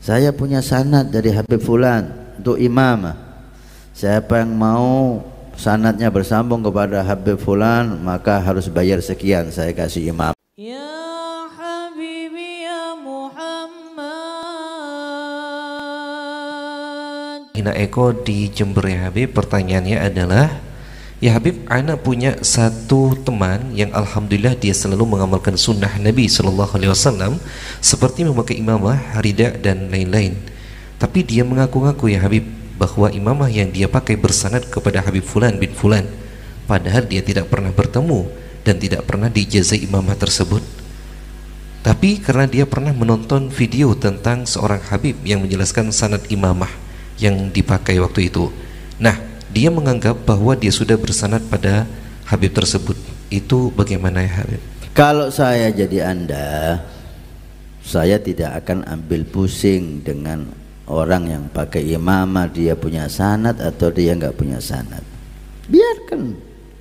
Saya punya sanad dari Habib Fulan untuk imamah. Siapa yang mau sanadnya bersambung kepada Habib Fulan maka harus bayar sekian, saya kasih imam. Ya Habibi ya Muhammad. Ina Eko di Jember ya Habib, pertanyaannya adalah, ya Habib, ana punya satu teman yang alhamdulillah dia selalu mengamalkan sunnah Nabi SAW seperti memakai imamah, rida dan lain-lain. Tapi dia mengaku-ngaku ya Habib bahwa imamah yang dia pakai bersanad kepada Habib Fulan bin Fulan, padahal dia tidak pernah bertemu dan tidak pernah diijazai imamah tersebut. Tapi karena dia pernah menonton video tentang seorang Habib yang menjelaskan sanad imamah yang dipakai waktu itu, nah dia menganggap bahwa dia sudah bersanad pada Habib tersebut. Itu bagaimana ya Habib? Kalau saya jadi Anda, saya tidak akan ambil pusing dengan orang yang pakai imamah, dia punya sanad atau dia nggak punya sanad. Biarkan.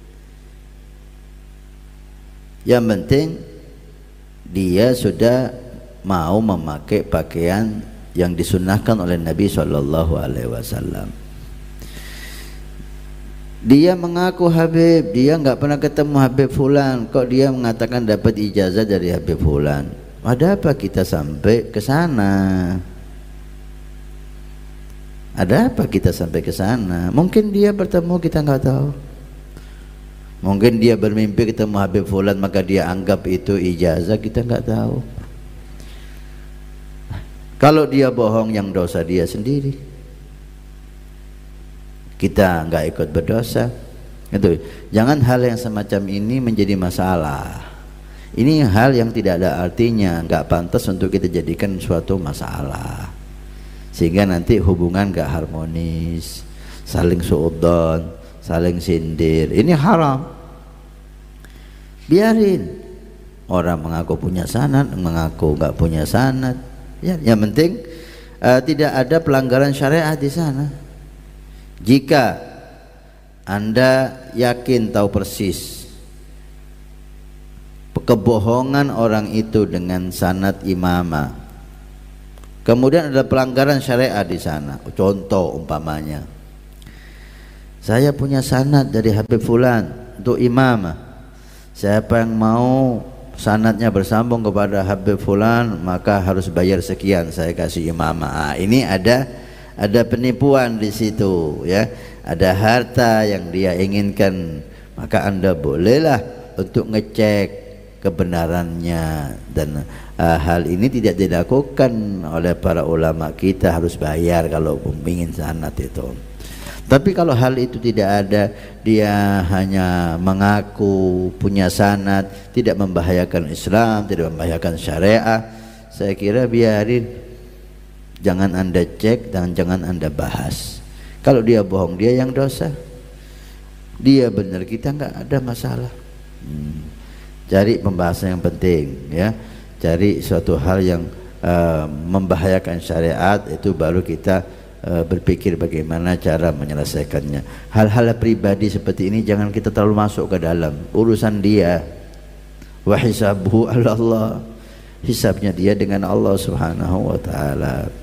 Yang penting dia sudah mau memakai pakaian yang disunnahkan oleh Nabi SAW. Dia mengaku Habib, dia nggak pernah ketemu Habib Fulan, kok dia mengatakan dapat ijazah dari Habib Fulan. Ada apa kita sampai ke sana? Ada apa kita sampai ke sana? Mungkin dia bertemu, kita nggak tahu. Mungkin dia bermimpi ketemu Habib Fulan maka dia anggap itu ijazah, kita nggak tahu. Kalau dia bohong, yang dosa dia sendiri, kita nggak ikut berdosa. Itu jangan hal yang semacam ini menjadi masalah. Ini hal yang tidak ada artinya, nggak pantas untuk kita jadikan suatu masalah, sehingga nanti hubungan nggak harmonis, saling suudzon, saling sindir. Ini haram. Biarin orang mengaku punya sanad, mengaku nggak punya sanad. Ya, yang penting tidak ada pelanggaran syariat di sana. Jika Anda yakin tahu persis kebohongan orang itu dengan sanad imamah, kemudian ada pelanggaran syariat di sana. Contoh umpamanya, saya punya sanad dari Habib Fulan untuk imamah. Siapa yang mau sanadnya bersambung kepada Habib Fulan maka harus bayar sekian, saya kasih imamah. Ini ada penipuan di situ ya. Ada harta yang dia inginkan, maka Anda bolehlah untuk ngecek kebenarannya, dan hal ini tidak dilakukan oleh para ulama kita, harus bayar kalau ingin sanad itu. Tapi kalau hal itu tidak ada, dia hanya mengaku punya sanad, tidak membahayakan Islam, tidak membahayakan syariah, saya kira biarin. Jangan Anda cek dan jangan Anda bahas. Kalau dia bohong, dia yang dosa. Dia benar, kita nggak ada masalah. Cari pembahasan yang penting ya. Cari suatu hal yang membahayakan syariat, itu baru kita berpikir bagaimana cara menyelesaikannya. Hal-hal pribadi seperti ini jangan kita terlalu masuk ke dalam urusan dia. Wa hisabuhu 'ala Allah, hisabnya dia dengan Allah Subhanahu wa taala.